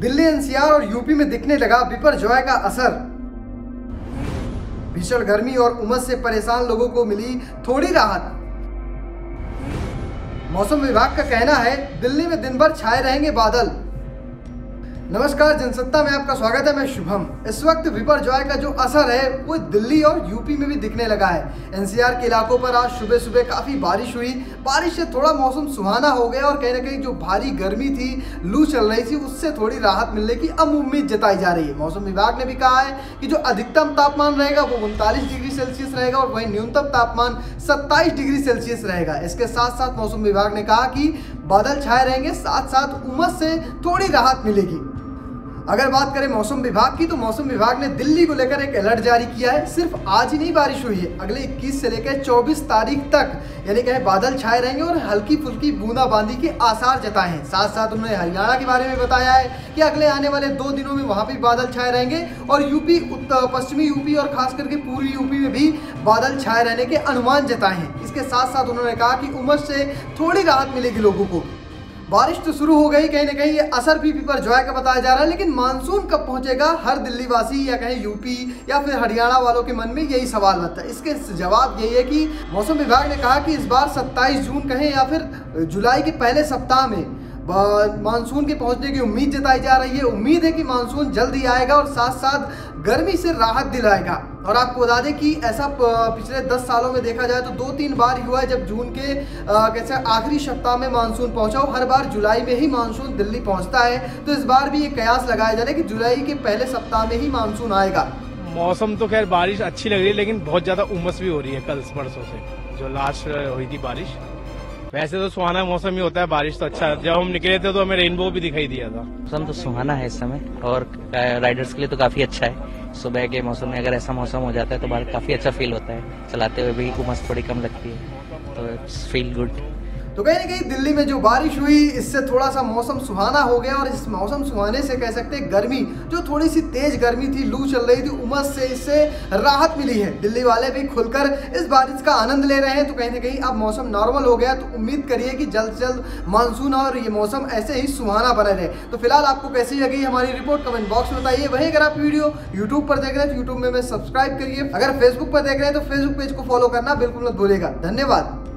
Delhi NCR और UP में दिखने लगा बिपरजॉय का असर। भीषण गर्मी और उमस से परेशान लोगों को मिली थोड़ी राहत। मौसम विभाग का कहना है दिल्ली में दिन भर छाए रहेंगे बादल। नमस्कार, जनसत्ता में आपका स्वागत है। मैं शुभम। इस वक्त बिपरजॉय का जो असर है वो दिल्ली और यूपी में भी दिखने लगा है। एनसीआर के इलाकों पर आज सुबह सुबह काफी बारिश हुई। बारिश से थोड़ा मौसम सुहाना हो गया और कहीं ना कहीं जो भारी गर्मी थी, लू चल रही थी, उससे थोड़ी राहत मिलने की अब उम्मीद जताई जा रही है। मौसम विभाग ने भी कहा है कि जो अधिकतम तापमान रहेगा वो 39 डिग्री सेल्सियस रहेगा और वहीं न्यूनतम तापमान 27 डिग्री सेल्सियस रहेगा। इसके साथ साथ मौसम विभाग ने कहा कि बादल छाए रहेंगे, साथ साथ उमस से थोड़ी राहत मिलेगी। अगर बात करें मौसम विभाग की, तो मौसम विभाग ने दिल्ली को लेकर एक अलर्ट जारी किया है। सिर्फ आज ही नहीं बारिश हुई है, अगले 21 से लेकर 24 तारीख तक यानी कि बादल छाए रहेंगे और हल्की फुल्की बूंदाबांदी के आसार जताए हैं। साथ साथ उन्होंने हरियाणा के बारे में बताया है कि अगले आने वाले 2 दिनों में वहां भी बादल छाए रहेंगे और यूपी, पश्चिमी यूपी और खास करके पूर्वी यूपी में भी बादल छाए रहने के अनुमान जताए हैं। इसके साथ साथ उन्होंने कहा कि उमस से थोड़ी राहत मिलेगी लोगों को। बारिश तो शुरू हो गई, कहीं ना कहीं ये असर भी बिपरजॉय का बताया जा रहा है, लेकिन मानसून कब पहुंचेगा, हर दिल्ली वासी या कहीं यूपी या फिर हरियाणा वालों के मन में यही सवाल रहता है। इसके जवाब यही है कि मौसम विभाग ने कहा कि इस बार 27 जून कहें या फिर जुलाई के पहले सप्ताह में मानसून के पहुंचने की उम्मीद जताई जा रही है। उम्मीद है कि मानसून जल्द ही आएगा और साथ साथ गर्मी से राहत दिलाएगा। और आपको बता दें कि ऐसा पिछले 10 सालों में देखा जाए तो 2-3 बार हुआ है जब जून के कैसे आखिरी सप्ताह में मानसून पहुंचा हो। हर बार जुलाई में ही मानसून दिल्ली पहुंचता है, तो इस बार भी ये कयास लगाया जा रहा है कि जुलाई के पहले सप्ताह में ही मानसून आएगा। मौसम तो खैर बारिश अच्छी लग रही है, लेकिन बहुत ज्यादा उमस भी हो रही है कल परसों से जो लास्ट हुई थी बारिश। वैसे तो सुहाना मौसम ही होता है, बारिश तो अच्छा। जब हम निकले थे तो हमें रेनबो भी दिखाई दिया था। मौसम तो सुहाना है इस समय और राइडर्स के लिए तो काफी अच्छा है। सुबह के मौसम में अगर ऐसा मौसम हो जाता है तो बाहर काफी अच्छा फील होता है, चलाते हुए भी उमस थोड़ी कम लगती है, तो इट्स फील गुड। तो कहीं ना कहीं दिल्ली में जो बारिश हुई इससे थोड़ा सा मौसम सुहाना हो गया और इस मौसम सुहाने से कह सकते हैं गर्मी, जो थोड़ी सी तेज गर्मी थी, लू चल रही थी, उमस से इससे राहत मिली है। दिल्ली वाले भी खुलकर इस बारिश का आनंद ले रहे हैं। तो कहीं ना कहीं अब मौसम नॉर्मल हो गया, तो उम्मीद करिए कि जल्द से जल्द मानसून और ये मौसम ऐसे ही सुहाना बने रहे। तो फिलहाल आपको कैसी लगी हमारी रिपोर्ट कमेंट बॉक्स में बताइए। वहीं अगर आप वीडियो यूट्यूब पर देख रहे हैं तो यूट्यूब में सब्सक्राइब करिए। अगर फेसबुक पर देख रहे हैं तो फेसबुक पेज को फॉलो करना बिल्कुल मत भूलिएगा। धन्यवाद।